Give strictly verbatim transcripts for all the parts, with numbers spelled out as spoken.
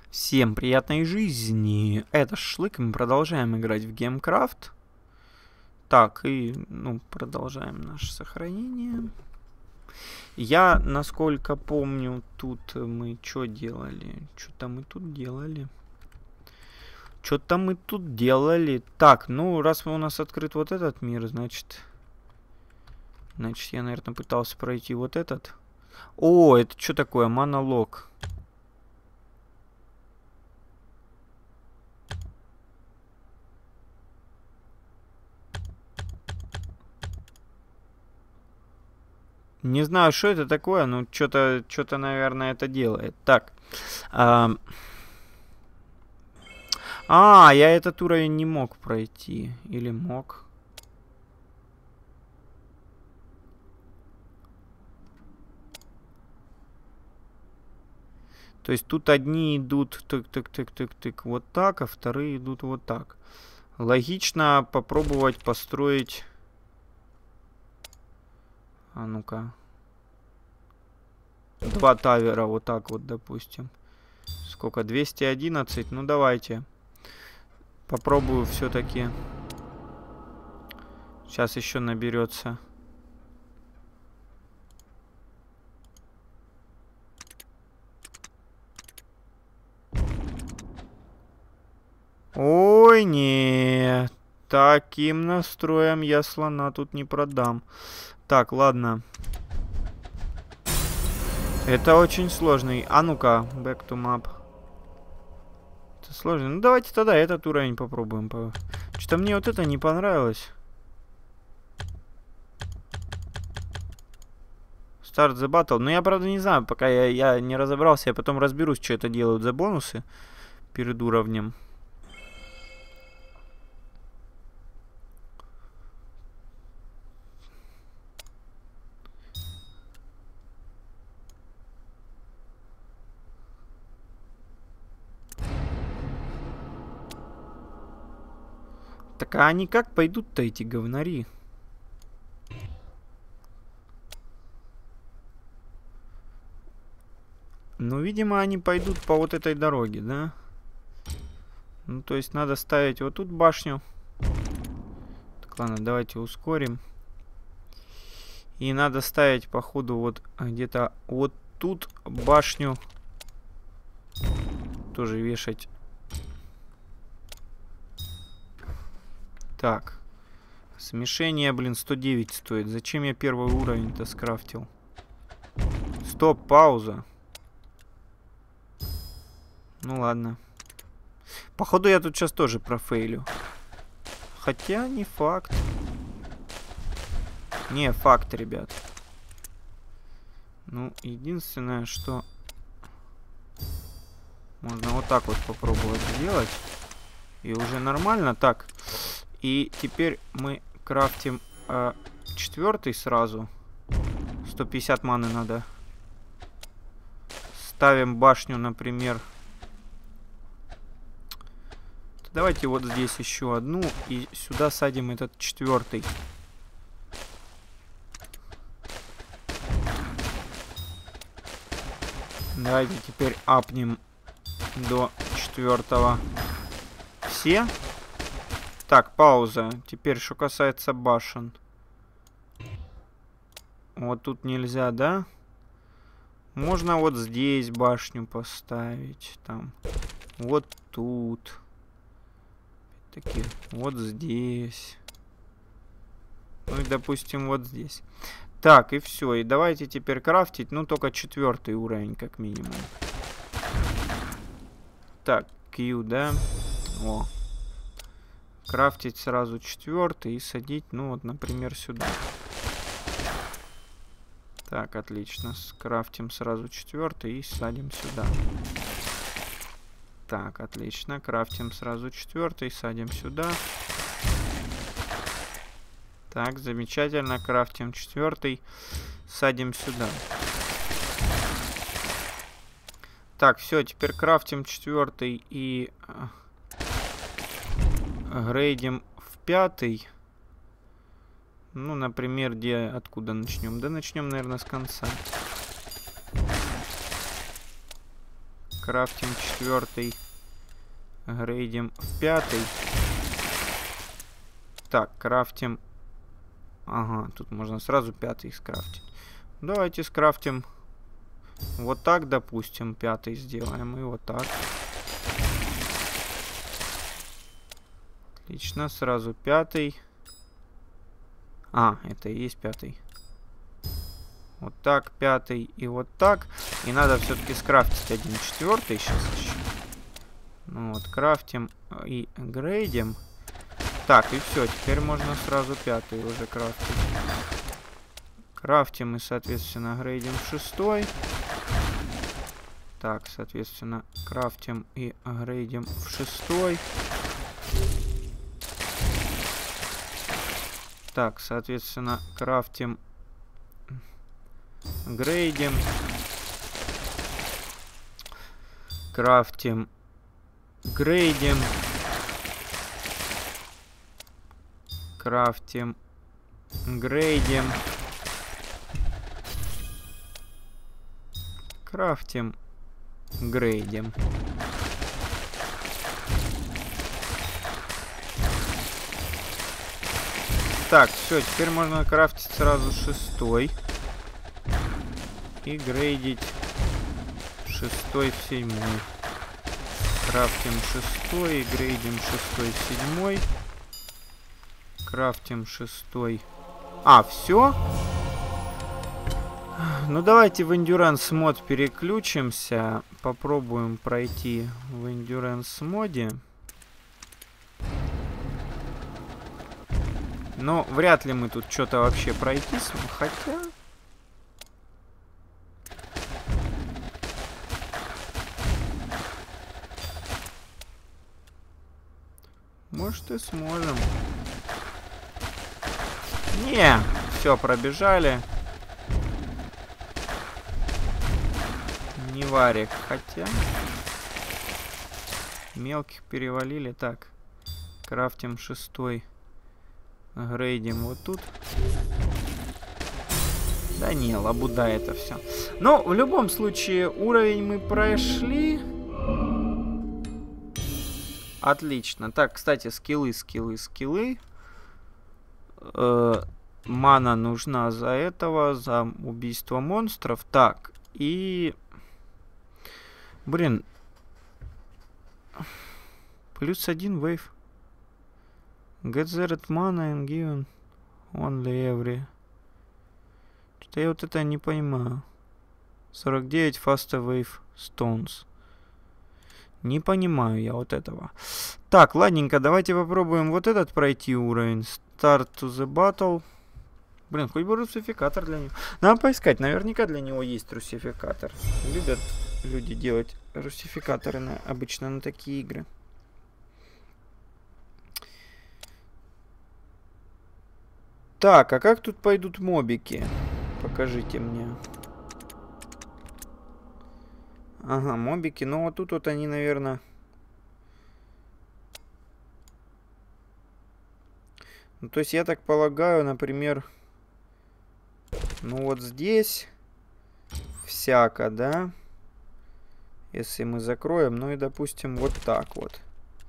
Всем приятной жизни! Это Шашлык, и мы продолжаем играть в Геймкрафт. Так, и, ну, продолжаем наше сохранение. Я, насколько помню, тут мы что делали? Что-то мы тут делали. Что-то мы тут делали. Так, ну, раз у нас открыт вот этот мир, значит... Значит, я, наверное, пытался пройти вот этот. О, это что такое? Монолог. Не знаю, что это такое, но что-то, что-то, наверное, это делает. Так. А, а, я этот уровень не мог пройти. Или мог? То есть тут одни идут тык-тык-тык-тык-тык вот так, а вторые идут вот так. Логично попробовать построить... А ну-ка. Два тавера вот так вот, допустим. Сколько? двести одиннадцать? Ну, давайте. Попробую все-таки. Сейчас еще наберется. Ой, нет. Таким настроем я слона тут не продам. Так, ладно. Это очень сложный. А ну-ка, back to map. Это сложно. Ну, давайте тогда этот уровень попробуем. Что-то мне вот это не понравилось. Start the battle. Ну, я, правда, не знаю, пока я, я не разобрался. Я потом разберусь, что это делают за бонусы перед уровнем. Так, а они как пойдут-то, эти говнари? Ну, видимо, они пойдут по вот этой дороге, да? Ну, то есть надо ставить вот тут башню. Так, ладно, давайте ускорим. И надо ставить, походу, вот где-то вот тут башню. Тоже вешать. Так. Смешение, блин, сто девять стоит. Зачем я первый уровень-то скрафтил? Стоп, пауза. Ну ладно. Походу я тут сейчас тоже профейлю. Хотя не факт. Не, факт, ребят. Ну, единственное, что... Можно вот так вот попробовать сделать. И уже нормально. Так. И теперь мы крафтим э, четвертый сразу. сто пятьдесят маны надо. Ставим башню, например. Давайте вот здесь еще одну. И сюда садим этот четвертый. Давайте теперь апнем до четвертого. Все? Так, пауза. Теперь, что касается башен. Вот тут нельзя, да? Можно вот здесь башню поставить. Там. Вот тут. Таки, вот здесь. Ну и, допустим, вот здесь. Так, и все. И давайте теперь крафтить. Ну, только четвертый уровень, как минимум. Так, Q, да? О. Крафтить сразу четвертый и садить, ну вот, например, сюда. Так, отлично. Скрафтим сразу четвертый и садим сюда. Так, отлично. Крафтим сразу четвертый, садим сюда. Так, замечательно. Крафтим четвертый, садим сюда. Так, все, теперь крафтим четвертый и грейдим в пятый. Ну, например, где, откуда начнем? Да начнем, наверное, с конца. крафтим четвертый. Грейдим в пятый. Так, крафтим. Ага, тут можно сразу пятый скрафтить. Давайте скрафтим. Вот так, допустим, пятый сделаем. И вот так. Отлично, сразу пятый. А, это и есть пятый. Вот так, пятый и вот так. И надо все-таки скрафтить один четвертый сейчас еще. Ну вот, крафтим и грейдим. Так, и все, теперь можно сразу пятый уже крафтить. Крафтим и, соответственно, грейдим в шестой. Так, соответственно, крафтим и грейдим в шестой. Так, соответственно, крафтим, грейдим. Крафтим, грейдим. Крафтим, грейдим. Крафтим, грейдим. Так, все, теперь можно крафтить сразу шестой. И грейдить шестой в седьмой. Крафтим шестой и грейдим шестой в седьмой. Крафтим шестой. А, все? Ну, давайте в Endurance мод переключимся. Попробуем пройти в Endurance моде. Но вряд ли мы тут что-то вообще пройти сможем. Хотя... Может, и сможем. Не, все, пробежали. Не варик, хотя... Мелких перевалили. Так, крафтим шестой. Грейдим вот тут. Да не, лабуда это все. Но в любом случае уровень мы прошли. Отлично. Так, кстати, скиллы, скиллы, скиллы. Э, мана нужна за этого, за убийство монстров. Так, и... Блин. Плюс один вейв. Get that mana and given only every. Что-то я вот это не понимаю. сорок девять faster wave stones. Не понимаю я вот этого. Так, ладненько, давайте попробуем вот этот пройти уровень. Start to the battle. Блин, хоть бы русификатор для него. Надо поискать, наверняка для него есть русификатор. Любят люди делать русификаторы на, обычно на такие игры. Так, а как тут пойдут мобики? Покажите мне. Ага, мобики. Ну, вот тут вот они, наверное... Ну, то есть, я так полагаю, например... Ну, вот здесь... Всяко, да? Если мы закроем, ну и, допустим, вот так вот.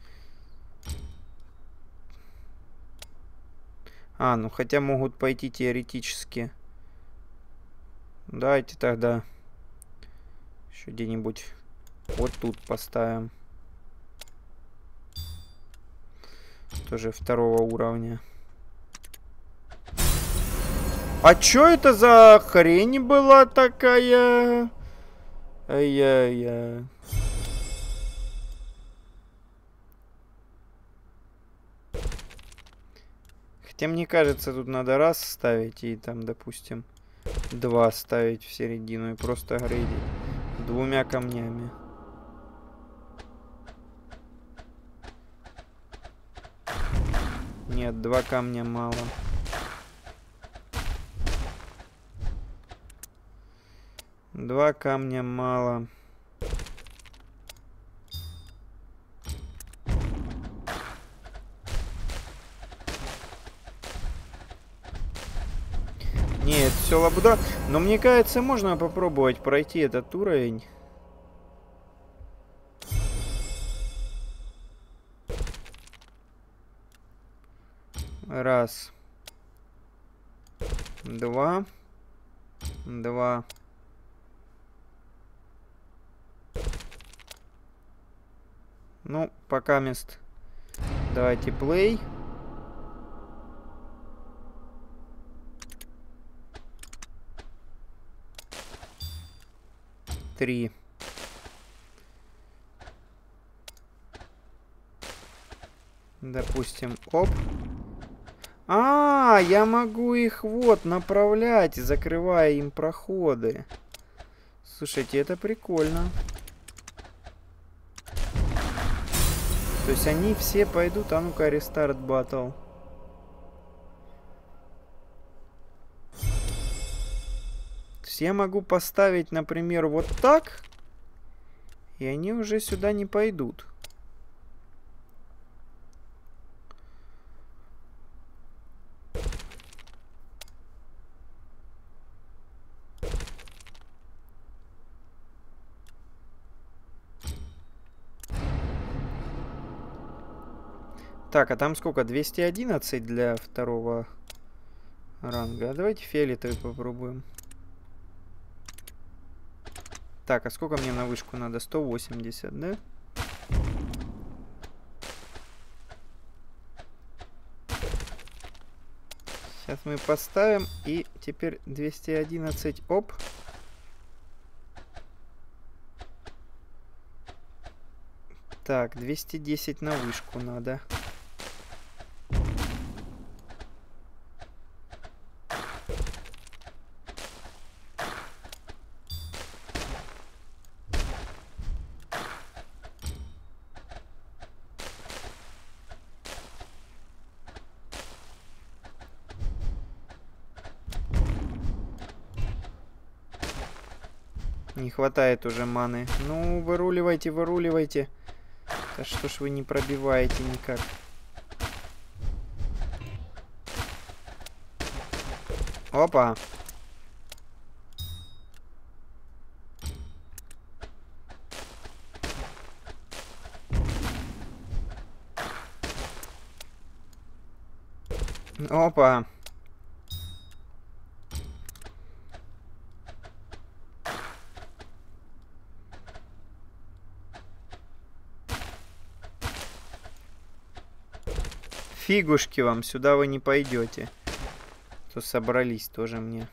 А, ну, хотя могут пойти теоретически. Давайте тогда... Еще где-нибудь вот тут поставим. Тоже второго уровня. А чё это за хрень была такая? Ай-яй-яй. Хотя мне кажется, тут надо раз ставить и там, допустим, два ставить в середину и просто грейдить. Двумя камнями. Нет, два камня мало. Два камня мало. Нет, все лабуда. Но мне кажется, можно попробовать пройти этот уровень. Раз. Два. Два. Ну, пока мест. Давайте плей. Три. Допустим, оп. А, я могу их вот направлять, закрывая им проходы. Слушайте, это прикольно. То есть они все пойдут, а ну-ка, рестарт батл. То есть я могу поставить, например, вот так, и они уже сюда не пойдут. Так, а там сколько? двести одиннадцать для второго ранга. А давайте фиолетовый попробуем. Так, а сколько мне на вышку надо? сто восемьдесят, да? Сейчас мы поставим. И теперь двести одиннадцать. Оп. Так, двести десять на вышку надо. Не хватает уже маны. Ну, выруливайте, выруливайте. Да что ж вы не пробиваете никак? Опа. Опа. Фигушки вам, сюда вы не пойдете. То собрались тоже мне.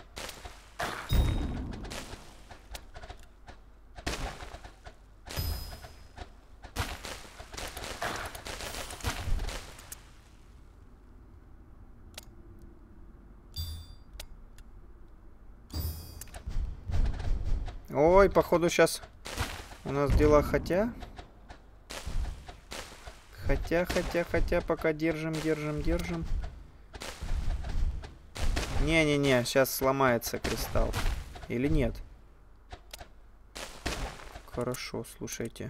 Ой, походу сейчас у нас дела хотя... Хотя, хотя, хотя, пока держим, держим, держим. Не-не-не, сейчас сломается кристалл. Или нет? Хорошо, слушайте.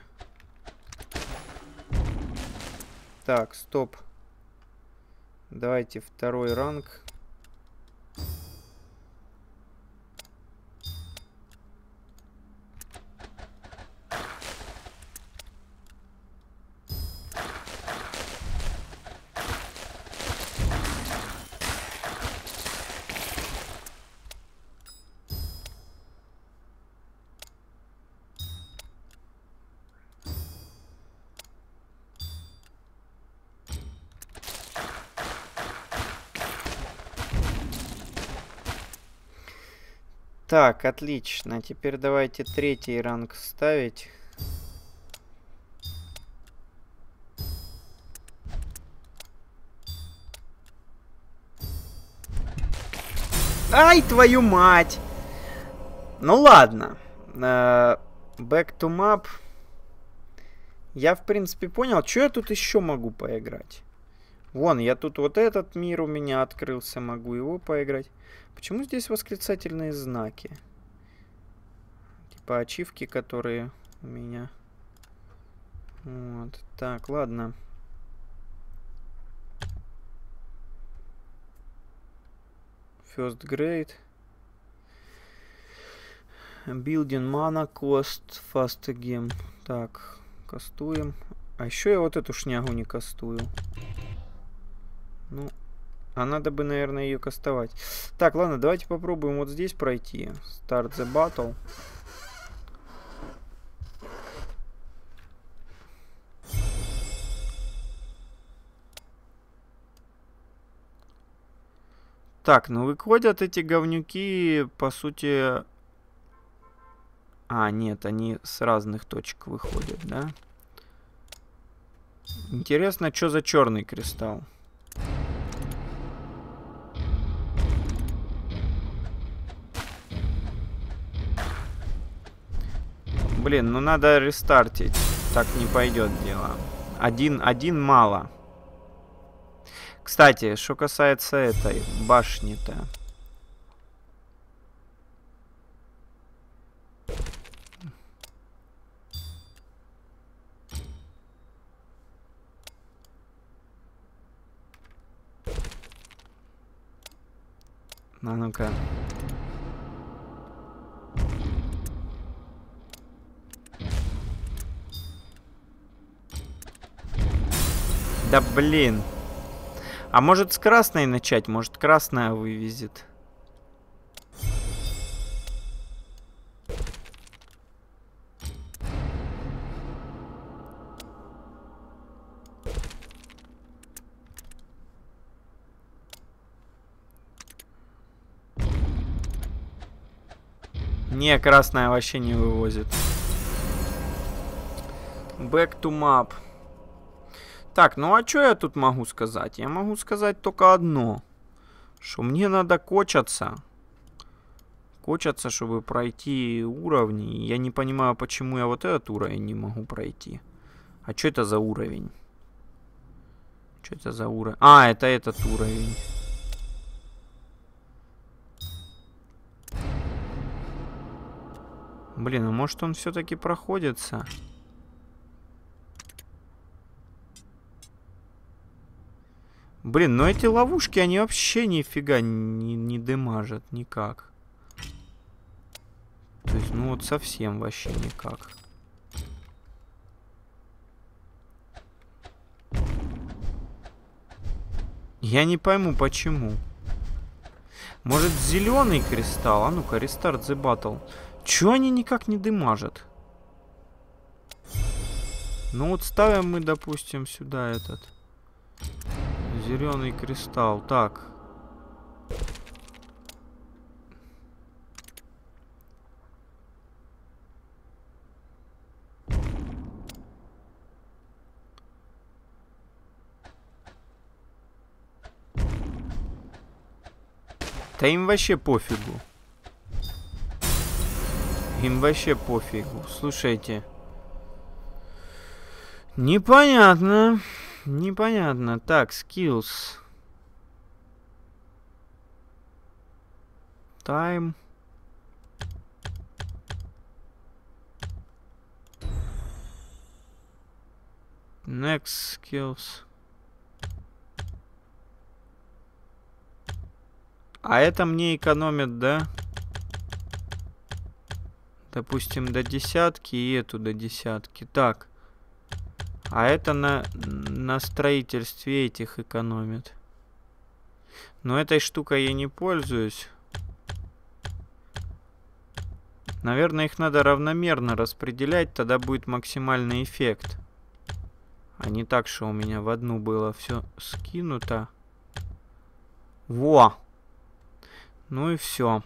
Так, стоп. Давайте второй ранг. Так, отлично. Теперь давайте третий ранг ставить. Ай, твою мать! Ну ладно. Uh, back to map. Я, в принципе, понял, что я тут еще могу поиграть. Вон, я тут вот этот мир у меня открылся, могу его поиграть. Почему здесь восклицательные знаки? Типа ачивки, которые у меня... Вот, так, ладно. First grade. Building mana cost fast game. Так, кастуем. А еще я вот эту шнягу не кастую. Ну, а надо бы, наверное, ее кастовать. Так, ладно, давайте попробуем вот здесь пройти. Start the battle. Так, ну выходят эти говнюки, по сути... А, нет, они с разных точек выходят, да? Интересно, что за черный кристалл? Блин, ну надо рестартить. Так не пойдет дело. Один, один мало. Кстати, что касается этой башни-то. А ну-ка. Да блин. А может с красной начать? Может красная вывезет? Не, красная вообще не вывозит. Back to map. Так, ну а что я тут могу сказать? Я могу сказать только одно. Что мне надо кочаться. Кочаться, чтобы пройти уровни. Я не понимаю, почему я вот этот уровень не могу пройти. А что это за уровень? Что это за уровень? А, это этот уровень. Блин, а может он все-таки проходится? Блин, но эти ловушки, они вообще нифига не, не дымажат никак. То есть, ну вот совсем вообще никак. Я не пойму, почему. Может, зеленый кристалл? А ну-ка, restart the battle. Чё они никак не дымажат? Ну вот ставим мы, допустим, сюда этот зеленый кристалл. Так. Да им вообще пофигу. Им вообще пофигу. Слушайте. Непонятно. Непонятно. Так, skills. Time. Next skills. А это мне экономит, да? Допустим, до десятки и эту до десятки. Так. А это на, на строительстве этих экономит. Но этой штукой я не пользуюсь. Наверное, их надо равномерно распределять, тогда будет максимальный эффект. А не так, что у меня в одну было все скинуто. Во! Ну и все.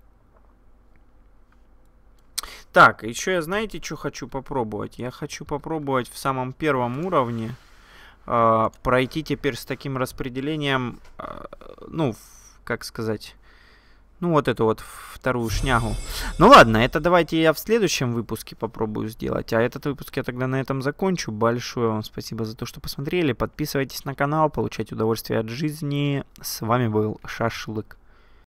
Так, еще я, знаете, что хочу попробовать? Я хочу попробовать в самом первом уровне э, пройти теперь с таким распределением, э, ну, как сказать, ну, вот эту вот вторую шнягу. Ну, ладно, это давайте я в следующем выпуске попробую сделать. А этот выпуск я тогда на этом закончу. Большое вам спасибо за то, что посмотрели. Подписывайтесь на канал, получайте удовольствие от жизни. С вами был Шашлык.